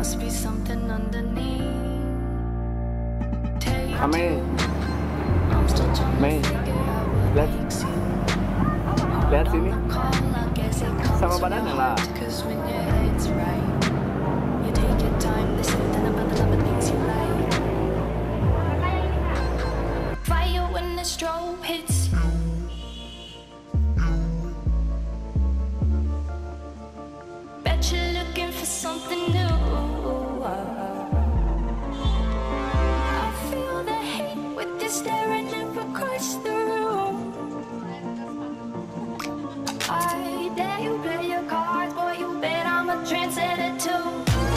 must be something underneath. Mei, I'm still trying Mei, to figure out what lihat, makes you. lihat sini, Call, I guess it comes sama from badannya your lah. heart, 'cause when your head's right, you take your time, there's something about the love that makes you like. Fire when the strobe hits. Bet you're looking for something new. I feel the hate with you staring up across the room. I dare you play your cards, boy, you bet I'm a trendsetter too.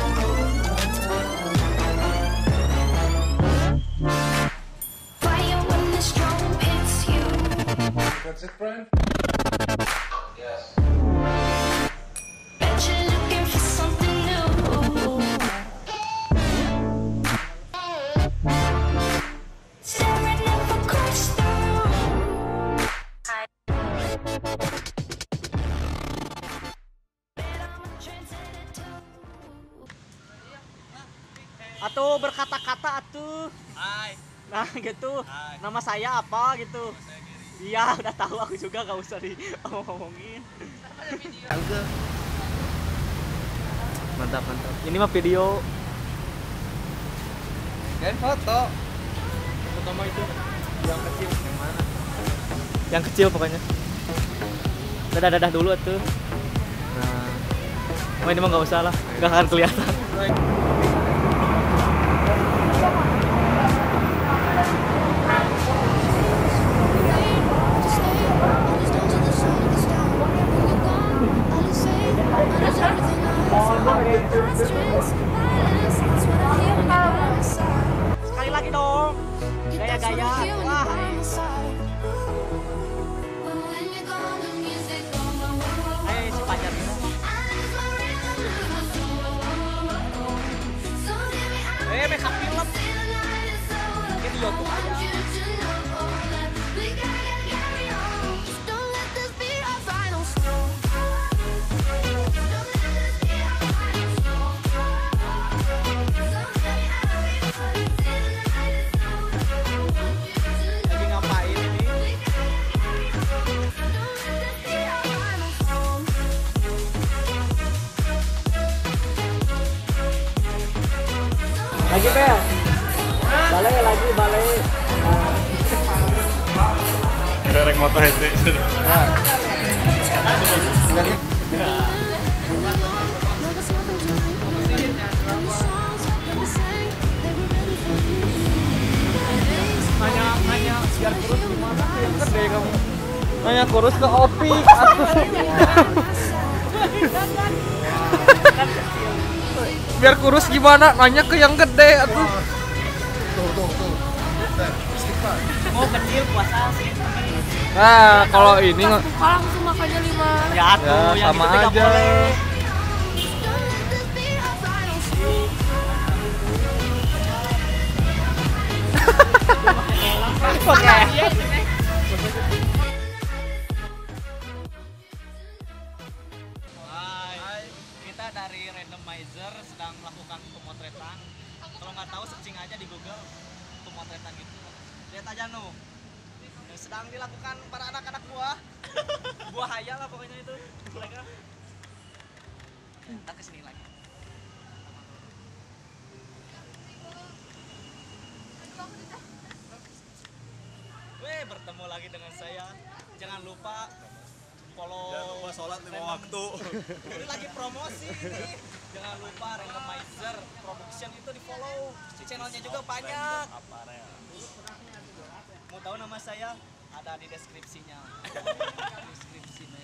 Fire when the strobe hits you. That's it, Brian? Yes. Bet you're looking for something new. Staring up across the room. Bet I'm a trendsetter too. Atuh berkata-kata atuh. Hai. Nah gitu. Hai. Nama saya apa gitu. Iya udah tahu aku juga gak usah diomongin. Mantap mantap. Ini mah video. Dan foto. Foto mah itu yang kecil. Yang mana? Yang kecil pokoknya. Dadah dulu atuh. Nah. Oh ini mah gak usah lah. Gak akan kelihatan. Sekali lagi dong. Gaya-gaya. Wah. Ayo si pacar. Make up film. Ini di YouTube aja. Lagi ngapain ini? Lagi Pel. Balai lagi balai. Derek motor itu. Nanya biar kurus gimana yang gede kamu? Nanya kurus ke Opik. Biar kurus gimana? Nanya ke yang gede atuh. Mau kecil puasa sih. Nah, kalau ini langsung makannya 5. ya atuh Ya, yang sama gitu nggak aja. boleh. Oke. Hai, kita dari randomizer sedang melakukan pemotretan. Kalau nggak tahu searching aja di Google pemotretan gitu. Lihat aja nu. Sedang dilakukan para anak-anak buah. Buah haya lah pokoknya itu. Mereka. Ntar kesini lagi. Weh, bertemu lagi dengan saya. Jangan lupa follow. Jangan lupa sholat 5 waktu. Ini lagi promosi nih. Jangan lupa randomizer production itu di follow. Channelnya juga banyak. Mau tahu nama saya? Ada di deskripsinya. Deskripsinya.